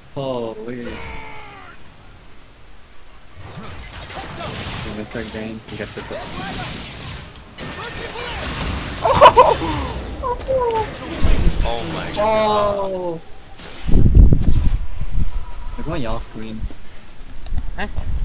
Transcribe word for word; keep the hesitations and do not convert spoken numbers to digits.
Holy. Mister Green, you get this up. Oh my god. Oh! There's one y'all screen. Huh?